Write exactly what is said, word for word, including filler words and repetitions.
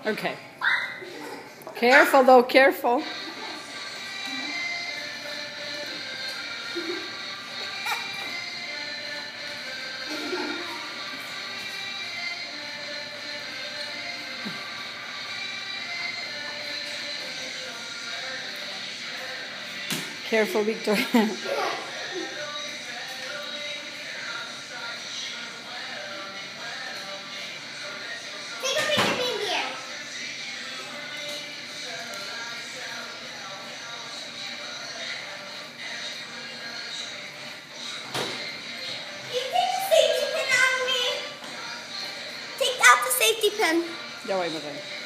Okay. Careful though, careful. Careful, Victoria. Take a picture, India. You take the safety pin out of me. Take out the safety pin. Ya voy, madre.